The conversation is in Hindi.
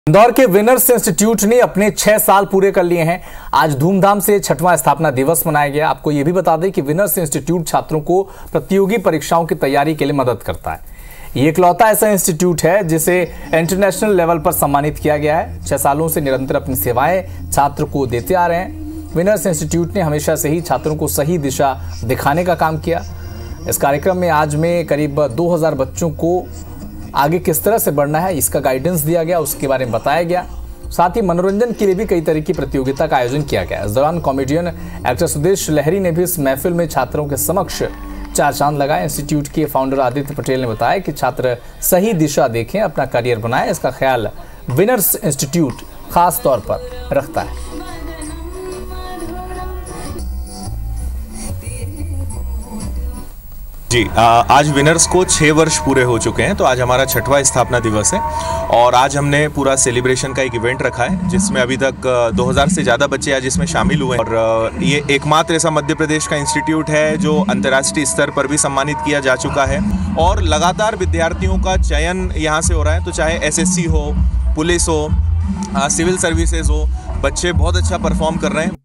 इंदौर के विनर्स इंस्टीट्यूट ने अपने 6 साल पूरे कर लिए हैं। आज धूमधाम से 6वां स्थापना दिवस मनाया गया। आपको यह भी बता दें कि विनर्स इंस्टीट्यूट छात्रों को प्रतियोगी परीक्षाओं की तैयारी के लिए मदद करता है। ये इकलौता ऐसा इंस्टीट्यूट है जिसे इंटरनेशनल लेवल पर सम्मानित किया गया है। 6 सालों से निरंतर अपनी सेवाएं छात्र को देते आ रहे हैं। विनर्स इंस्टीट्यूट ने हमेशा से ही छात्रों को सही दिशा दिखाने का काम किया। इस कार्यक्रम में आज में करीब 2000 बच्चों को आगे किस तरह से बढ़ना है इसका गाइडेंस दिया गया, उसके बारे में बताया गया। साथ ही मनोरंजन के लिए भी कई तरह की प्रतियोगिता का आयोजन किया गया। इस दौरान कॉमेडियन एक्टर सुदेश लहरी ने भी इस महफिल में छात्रों के समक्ष 4 चांद लगाए। इंस्टीट्यूट के फाउंडर आदित्य पटेल ने बताया कि छात्र सही दिशा देखें, अपना करियर बनाएं। इसका ख्याल विनर्स इंस्टीट्यूट खास तौर पर रखता है। जी, आज विनर्स को 6 वर्ष पूरे हो चुके हैं, तो आज हमारा 6वां स्थापना दिवस है और आज हमने पूरा सेलिब्रेशन का एक इवेंट रखा है जिसमें अभी तक 2000 से ज़्यादा बच्चे आज इसमें शामिल हुए हैं। और ये एकमात्र ऐसा मध्य प्रदेश का इंस्टीट्यूट है जो अंतर्राष्ट्रीय स्तर पर भी सम्मानित किया जा चुका है और लगातार विद्यार्थियों का चयन यहाँ से हो रहा है। तो चाहे SSC हो, पुलिस हो, सिविल सर्विसेज हो, बच्चे बहुत अच्छा परफॉर्म कर रहे हैं।